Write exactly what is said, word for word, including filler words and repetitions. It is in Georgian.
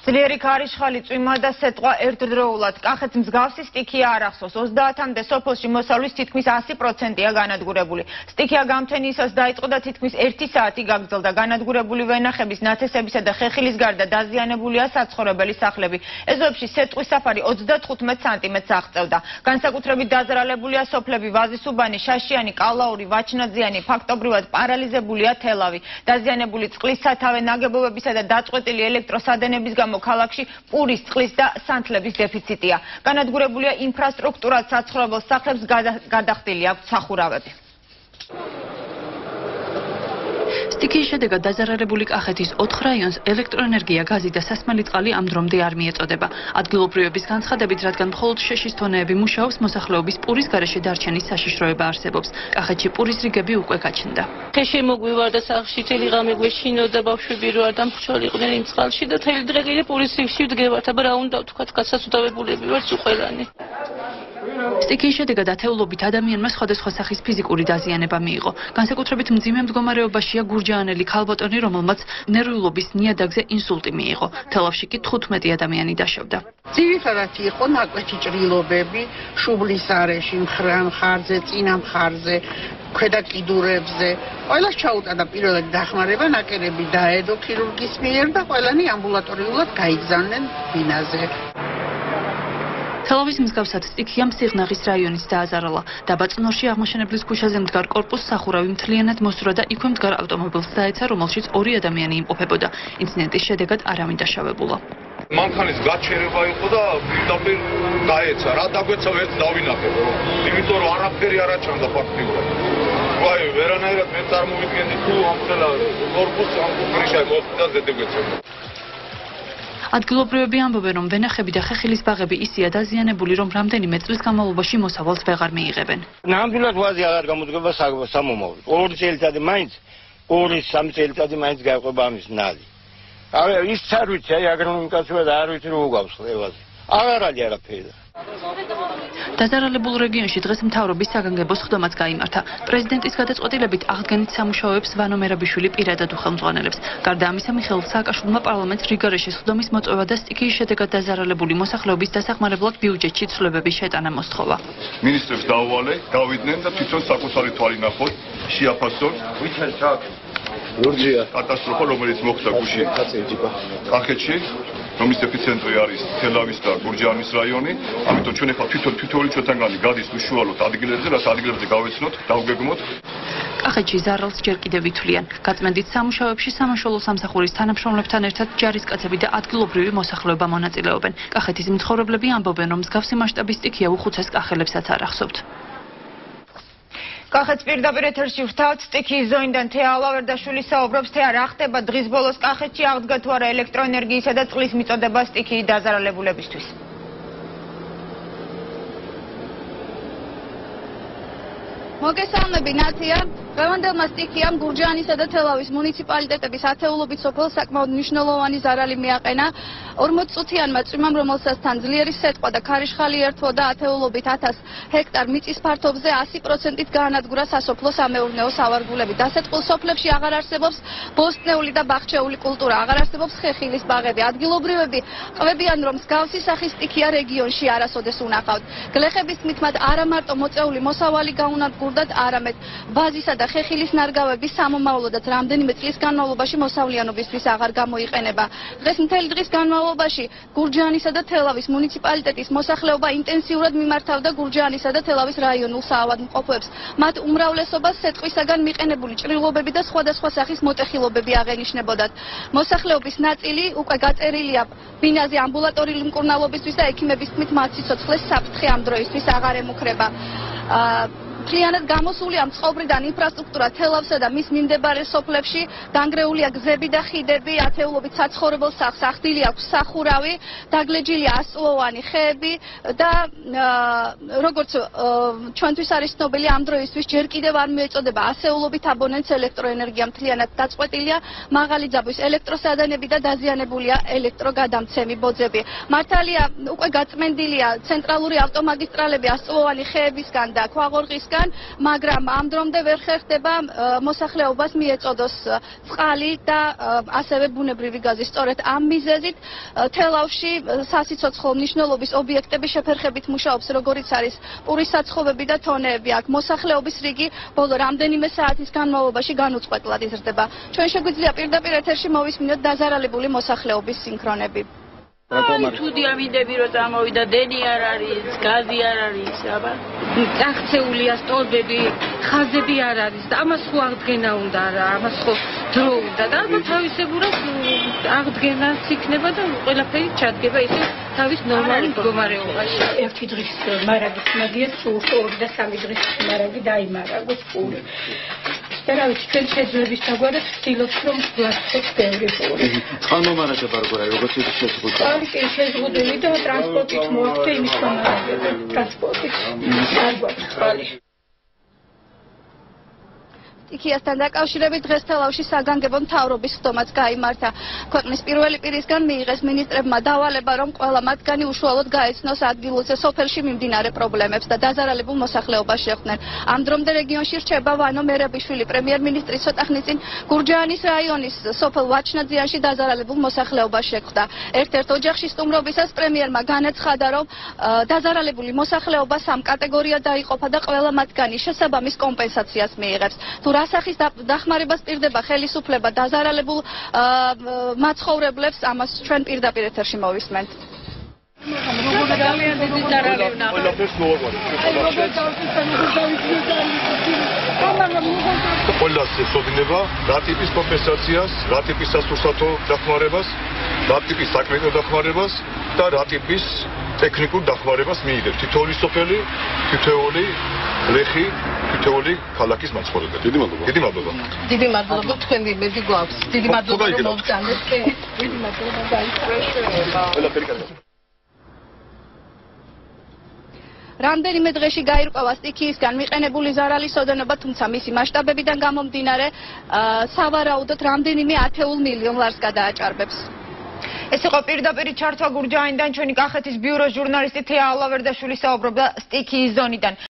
ძლიერი ქარიშხალი, წვიმა და სეტყვა ერთდროულად. კახეთს მსგავსი სტიქია არ ახსოვს. ოცდაათამდე სოფელში მოსავლის თითქმის ასი პროცენტია განადგურებული. სტიქია გამთენისას დაიწყო და თითქმის ერთი საათი გაგრძელდა. განადგურებული ვენახების, ნათესებისა და ხეხილის გარდა დაზიანებულია საცხოვრებელი სახლები. ეზოებში სეტყვის საფარი ოცდათხუთმეტ სანტიმეტრს აღწევდა. განსაკუთრებით დაზარალებულია სოფლები ვაზისუბანი, შაშიანი, კალაური, ვაჩნაძიანი, ფაქტობრივად პარალიზებულია თელავი. დაზიანებული წყლის სათავე ნაგებობებისა და დაწყვეტილი ელექტროსადენების გამო ქალაქში პურის, წყლის და სანთლების დეფიციტია. განადგურებულია ინფრასტრუქტურა, საცხოვრებელ სახლებს გადახდილი აქვს სახურავები. სტიქიის შედეგად დაზარალებული კახეთის ოთხ რაიონს ელექტროენერგია, გაზი და სასმელი წყალი ამ დრომდე არ მიეწოდება. ადგილობრივების განცხადებით, რადგან მხოლოდ შეშის თონეები მუშაობს, მოსახლეობის პურის გარეშე დარჩენის საშიშროება არსებობს. კახეთში პურის რიგები უკვე გაჩნდა. ხეში მოგვივარ და სახლში თელი ღამე გვეშინოდა, ბავშვები რო არ დამრჩოლი იყვნენ იმ წყალში და თელი დღე კიდე პურის რიგში ვდგებართ, აბა რა უნდა ვთქვათ, გასაცდავებულები ვართ უყველანი. სტიქიის შედეგად ათეულობით ადამიანმა სხვადასხვა სახის ფიზიკური დაზიანება მიიღო. განსაკუთრებით მძიმე მდგომარეობაშია გურჯაანელი ქალბატონი, რომელმაც ნერვიულობის ნიადაგზე ინსულტი მიიღო. თელავში კი თხუთმეტი ადამიანი დაშავდა. ძირითადად იყო ნაკვეთი ჭრილობები, შუბლის არეში, მხრან მხარზე, წინა მხარზე, ქვედა კიდურებზე. ყველას ჩაუტანა პირველად დახმარება, ნაკერები დაედო ქირურგის მიერ და ყველანი ამბულატორიულად გაიგზავნენ ბინაზე. თელავის მსგავსად სტიქიამ სიღნაღის რაიონიც დააზარალა. დაბა წნორში აღმაშენებლის ქუჩაზე მდგარ კორპუსს სახურავი მთლიანად მოსურა და იქვე მდგარ ავტომობილს დაეცა, რომელშიც ორი ადამიანი იმყოფებოდა. ინციდენტის შედეგად არავინ დაშავებულა. მანქანის გაჩერება იყო და პირდაპირ დაეცა. რა დაგვეცა ვერც დავინახე. იმიტომ რომ არაფერი არ აჩანდა ფაქტიურად. ვაი, ვერანაირად მე წარმოვიდგენდი თუ ამ ხელა კორპუსს ამ კუხრიშა მოსწდა ზედეგეცებდა. ადგილობრივები ამბობენ, რომ ვენახები და ხეხილის ბაღები ისეა დაზიანებული, რომ რამდენიმე წლის განმავლობაში მოსავალს ვეღარ მიიღებენ. ნამდვილად ვაზი აღარ გამოდგება სამომავლოდ. ორი წელიწადი მაინც, ორი სამი წელიწადი მაინც გაიყვება ამის ნალი. აი ის არ ვიცი, აი აგრონომიკაცია და არ ვიცი რომ უგავს ხლევაზე. აღარ არის არაფერი. დაზარალებულ რეგიონში დღეს მთავრობის საგანგებო სხდომაც გაიმართა. პრეზიდენტის გადაწყვეტილებით აღდგენით სამუშაოებს ვანო მერაბიშვილი პირადად უხელმძღვანელებს. გარდა ამისა, მიხეილ სააკაშვილმა პარლამენტს რიგარეში სხდომის მოწვევა და სტიქიის შედეგად დაზარალებული მოსახლეობის დასახმარებლად ბიუჯეტში ცვლილებების შეტანა მოსთხოვა. მინისტრებს დაუვალე, გავიდნენ და თვითონ საკუთარი თვალი ნახოთ, შეაფასონ. ვითარ ჩაკ. ლურჯია კატასტროფა, რომელიც მოხდა გუშინ კახეთში, რომლის ეპიცენტრი არის თელავის და გურჯაანის რაიონი. ამიტომ ჩვენ ახლა თვითონ თითოეული ჩვენთანგანი გადის უშუალოდ ადგილებზე, რაც ადგილებზე გავეცნოთ, დავგეგმოთ. კახეთში ზარალს ჯერ კიდევ ითვლიან. გაწმენდით სამუშაოებში სამაშველო სამსახურის თანამშრომლებთან ერთად ჯარისკაცები და ადგილობრივი მოსახლეობა მონაწილეობენ. კახეთის მცხოვრებლები ამბობენ, რომ მსგავსი მასშტაბის სტიქია უხუცეს კახელებსაც არ ახსოვთ. კახეთს პირდაპირ ეთერში ვთავთ. სტიქიის ზოინდან თეა ალავერდაშვილი საუბრობს, თეა, რა ხდება დღის ბოლოს კახეთში, აღდგა თუ არა ელექტროენერგიისა და წყლის მიწოდება სტიქიის დაზარალებულებისთვის? მოგესალმები, ნათია. დღევანდელმა სტიქიამ გურჯაანისა და თელავის მუნიციპალიტეტების ათეულობით სოფელს საკმაოდ მნიშვნელოვანი ზარალი მიაყენა. ორმოცწუთიანმა წვიმამ, რომელსაც თან ძლიერი სეტყვა და ქარიშხალი ერთვო და ათეულობით ათას ჰექტარ მიწის ფართობზე ასი პროცენტით გაანადგურა სასოფლო სამეურნეო სავარგულები. დასეტყვილ სოფლებში აღარ არსებობს ბოსტნეული და ბაღჩეული კულტურა, აღარ არსებობს ხეხილის ბაღები. ადგილობრივები ყვებიან, რომ მსგავსი სახის სტიქია რეგიონში არასოდეს უნახავთ. გლეხების თქმით, მათ არა მარტო მოწეული მოსავალი გაუნადგურდათ, არამედ ბაზისა და ხეხილის ნარგავების სამომავლოდაც რამდენიმე წლის განმავლობაში მოსავლიანობისთვის აღარ გამოიყენება. დღეს მთელი დღის განმავლობაში გურჯაანისა და თელავის მუნიციპალიტეტის მოსახლეობა ინტენსიურად მიმართავდა გურჯაანისა და თელავის რაიონულ საავადმყოფოებს. მათ უმრავლესობას სეტყვისაგან მიყენებული ჭრილობები და სხვადასხვა სახის მოტეხილობები აღენიშნებოდათ. მოსახლეობის ნაწილი უკვე გაწერილია ბინაზე ამბულატორიული მკურნალობისთვის და ექიმების თქმით, მათ სიცოცხლეს საფრთხე ამ დროისთვის აღარ ემუქრება. მთლიანად გამოსულია მწყობრიდან ინფრასტრუქტურა თელავსა და მის მიმდებარე სოფლებში, დანგრეულია გზები და ხიდები, ათეულობით საცხოვრებელ სახლს ახდილი აქვს სახურავი, დაგლეჯილია ასწლოვანი ხეები და როგორც ჩვენთვის არის ცნობილი, ამ დროისთვის ჯერ კიდევ არ მიეწოდება ასეულობით აბონენტს ელექტროენერგია, მთლიანად დაწყვეტილია მაღალი ძაბვის ელექტროსადენები და დაზიანებულია ელექტროგადამცემი ბოძები. მართალია უკვე გაწმენდილია ცენტრალური ავტომაგისტრალები ასწლოვანი ხეებისგან და ქვაღორღისგან მათგან, მაგრამ ამ დრომდე ვერ ხერხდება მოსახლეობას მიეწოდოს წყალი და ასევე ბუნებრივი გაზი. სწორედ ამ მიზეზით თელავში სასიცოცხლო მნიშვნელობის ობიექტების შეფერხებით მუშაობს, როგორიც არის პურის საცხოვები და თონეები. აქ მოსახლეობის რიგი ბოლო რამდენიმე საათის განმავლობაში განუწყვეტლად იზრდება. ჩვენ შეგვიძლია პირდაპირ ეთერში მოვისმინოთ დაზარალებული მოსახლეობის სინქრონები. თუ დიამიდები რო წამოვიდა, დენი არ არის, გაზი არ არის, აბა. აქცეულია სტოლბები, ხაზები არ არის და ამას ხო აღდგენა უნდა რა, ამას ხო დრო უნდა და ალბათ თავისებურად აღდგენაც იქნება და ყველაფერი ჩადგება ისე თავის ნორმალურ მდგომარეობაში. ერთი დღის მარაგის მაგია სულ ორი და სამი დღის მარაგი დაიმარაგოს პური. და რა ვიცი, ჩვენ შეძლების დაგვარად ვცდილობთ რომ გვასწრებს ბევრი პური. წყალმომარაგება როგორ არის, როგორც ის შეზღუდული? კი, შეზღუდული და ტრანსპორტით მოაქვს იმის მომარაგება, ტრანსპორტით. არ გვაქვს წყალი. სტიქიასთან დაკავშირებით დღეს თელავში საგანგებო მთავრობის ხდომაც გაიმართა. ქვეყნის პირველი პირისგან მიიღეს მინისტრებმა დავალება, რომ ყველა მათგანი უშუალოდ გაეცნოს ადგილზე სოფელში მიმდინარე პრობლემებს და დაზარალებულ მოსახლეობას შეხვდნენ. ამ დრომდე რეგიონში რჩება ვანო მერაბიშვილი, პრემიერ-მინისტრის ცოტა ხნის წინ გურჯაანის რაიონის სოფელ ვაჩნაძიანში დაზარალებულ მოსახლეობას შეხვდა. ერთ-ერთ ოჯახში სტუმრობისას პრემიერმა განაცხადა, რომ დაზარალებული მოსახლეობა სამ კატეგორიად დაიყოფა და ყველა მათგანი შესაბამის კომპენსაციას მიიღებს. რასახის დახმარებას პირდება ხელისუფლება დაზარალებულ მაცხოვრებლებს, ამას ჩვენ პირდაპირ ეთერში მოვისმენთ. ყველას ეცოდინება რა ტიპის კომპენსაციას, რა ტიპის სასურსათო დახმარებას, რა ტიპის საქმეთა დახმარებას და რა ტიპის ტექნიკურ დახმარებას მიიღებს თითოეული სოფელი, თითოეული ლეხი, თითოეული ქალაქის მაცხოვრებელი. დიდი მადლობა. დიდი მადლობა. დიდი მადლობა თქვენი იმედი გვაქვს. დიდი მადლობა რომ მოვწანეთ. დიდი მადლობა გაიწვეშება. რამდენიმე დღეში გაირკვევა სტიქიისგან მიყენებული ზარალის ოდენობა, თუმცა მისი მასშტაბებიდან გამომდინარე, სავარაუდოდ რამდენიმე ათეულ მილიონ ლარს გადააჭარბებს. ეს იყო პირდაპირ ჩართვა გურჯაანიდან ჩვენი კახეთის ბიუროს ჟურნალისტი თეა ალავერდაშვილი საუბრობდა სტიქიის ზონიდან.